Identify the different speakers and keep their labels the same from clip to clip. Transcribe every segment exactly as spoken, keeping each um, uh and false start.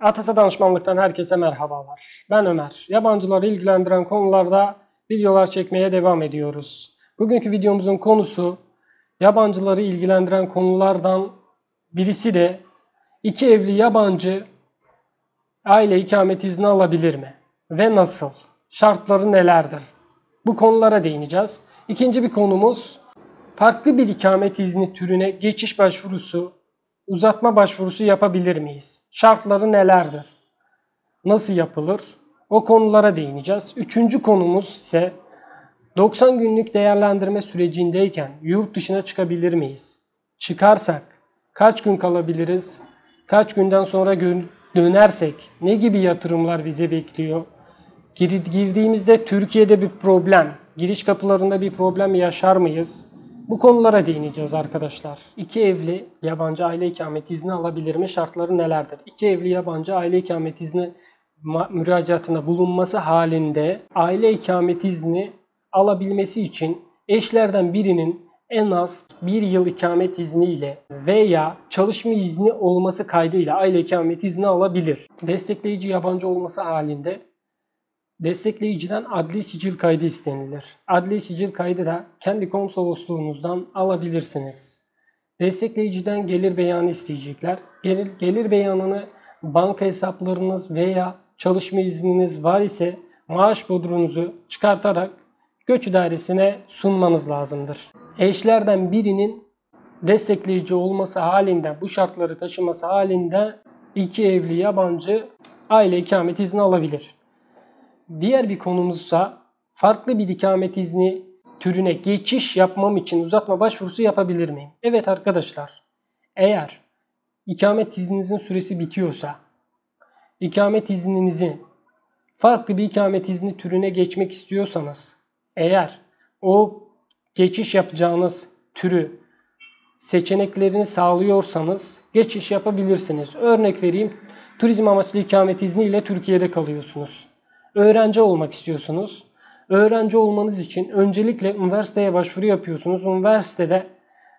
Speaker 1: Atasa Danışmanlık'tan herkese merhabalar. Ben Ömer. Yabancıları ilgilendiren konularda videolar çekmeye devam ediyoruz. Bugünkü videomuzun konusu yabancıları ilgilendiren konulardan birisi de iki evli yabancı aile ikamet izni alabilir mi? Ve nasıl? Şartları nelerdir? Bu konulara değineceğiz. İkinci bir konumuz farklı bir ikamet izni türüne geçiş başvurusu, uzatma başvurusu yapabilir miyiz? Şartları nelerdir? Nasıl yapılır? O konulara değineceğiz. Üçüncü konumuz ise doksan günlük değerlendirme sürecindeyken yurt dışına çıkabilir miyiz? Çıkarsak kaç gün kalabiliriz? Kaç günden sonra dönersek ne gibi yatırımlar bizi bekliyor? Girdiğimizde Türkiye'de bir problem, giriş kapılarında bir problem yaşar mıyız? Bu konulara değineceğiz arkadaşlar. İki evli yabancı aile ikamet izni alabilir mi? Şartları nelerdir? İki evli yabancı aile ikamet izni müracaatına bulunması halinde aile ikamet izni alabilmesi için eşlerden birinin en az bir yıl ikamet izniyle veya çalışma izni olması kaydıyla aile ikamet izni alabilir. Destekleyici yabancı olması halinde destekleyiciden adli sicil kaydı istenilir. Adli sicil kaydı da kendi konsolosluğunuzdan alabilirsiniz. Destekleyiciden gelir beyanı isteyecekler. Gelir, gelir beyanını banka hesaplarınız veya çalışma izniniz var ise maaş bodrunuzu çıkartarak göç idaresine sunmanız lazımdır. Eşlerden birinin destekleyici olması halinde, bu şartları taşıması halinde iki evli yabancı aile ikamet izni alabilir. Diğer bir konumuzsa farklı bir ikamet izni türüne geçiş yapmam için uzatma başvurusu yapabilir miyim? Evet arkadaşlar, eğer ikamet izninizin süresi bitiyorsa, ikamet izninizin farklı bir ikamet izni türüne geçmek istiyorsanız, eğer o geçiş yapacağınız türü seçeneklerini sağlıyorsanız geçiş yapabilirsiniz. Örnek vereyim, turizm amaçlı ikamet izni ile Türkiye'de kalıyorsunuz. Öğrenci olmak istiyorsunuz. Öğrenci olmanız için öncelikle üniversiteye başvuru yapıyorsunuz. Üniversitede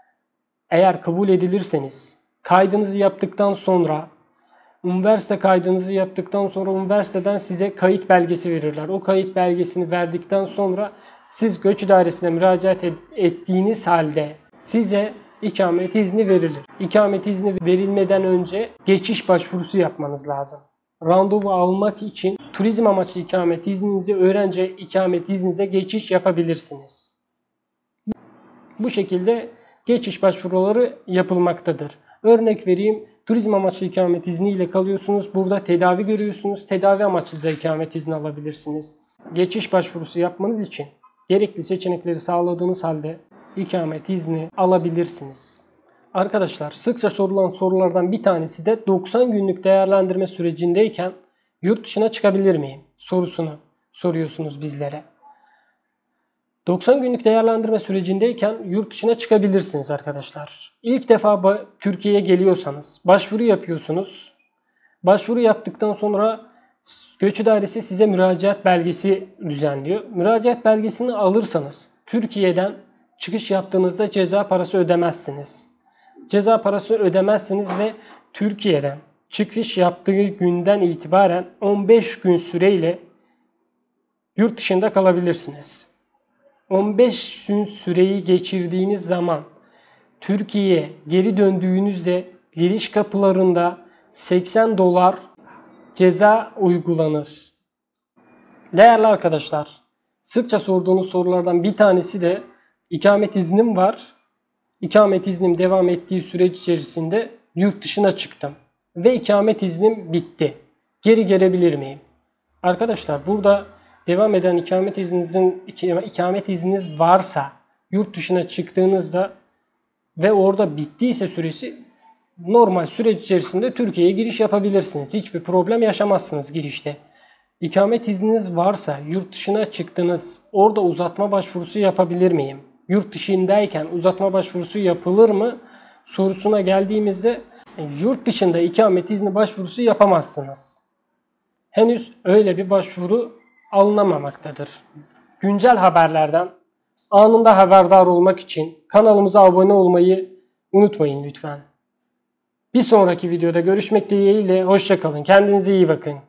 Speaker 1: eğer kabul edilirseniz kaydınızı yaptıktan sonra üniversite kaydınızı yaptıktan sonra üniversiteden size kayıt belgesi verirler. O kayıt belgesini verdikten sonra siz göç idaresine müracaat ettiğiniz halde size ikamet izni verilir. İkamet izni verilmeden önce geçiş başvurusu yapmanız lazım. Randevu almak için turizm amaçlı ikamet izninizi öğrenci ikamet izninize geçiş yapabilirsiniz. Bu şekilde geçiş başvuruları yapılmaktadır. Örnek vereyim, turizm amaçlı ikamet izniyle kalıyorsunuz. Burada tedavi görüyorsunuz. Tedavi amaçlı da ikamet izni alabilirsiniz. Geçiş başvurusu yapmanız için gerekli seçenekleri sağladığınız halde ikamet izni alabilirsiniz. Arkadaşlar, sıkça sorulan sorulardan bir tanesi de doksan günlük değerlendirme sürecindeyken yurt dışına çıkabilir miyim sorusunu soruyorsunuz bizlere. doksan günlük değerlendirme sürecindeyken yurt dışına çıkabilirsiniz arkadaşlar. İlk defa Türkiye'ye geliyorsanız başvuru yapıyorsunuz. Başvuru yaptıktan sonra göç idaresi size müracaat belgesi düzenliyor. Müracaat belgesini alırsanız Türkiye'den çıkış yaptığınızda ceza parası ödemezsiniz. Ceza parası ödemezsiniz ve Türkiye'den çıkış yaptığı günden itibaren on beş gün süreyle yurt dışında kalabilirsiniz. on beş gün süreyi geçirdiğiniz zaman Türkiye'ye geri döndüğünüzde giriş kapılarında seksen dolar ceza uygulanır. Değerli arkadaşlar, sıkça sorduğunuz sorulardan bir tanesi de ikamet iznim var. İkamet iznim devam ettiği süreç içerisinde yurt dışına çıktım ve ikamet iznim bitti. Geri gelebilir miyim? Arkadaşlar, burada devam eden ikamet izninizin ikamet izniniz varsa yurt dışına çıktığınızda ve orada bittiyse süresi normal süreç içerisinde Türkiye'ye giriş yapabilirsiniz. Hiçbir problem yaşamazsınız girişte. İkamet izniniz varsa yurt dışına çıktınız, orada uzatma başvurusu yapabilir miyim? Yurt dışındayken uzatma başvurusu yapılır mı sorusuna geldiğimizde yurt dışında ikamet izni başvurusu yapamazsınız. Henüz öyle bir başvuru alınamamaktadır. Güncel haberlerden anında haberdar olmak için kanalımıza abone olmayı unutmayın lütfen. Bir sonraki videoda görüşmek dileğiyle. Hoşça kalın. Kendinize iyi bakın.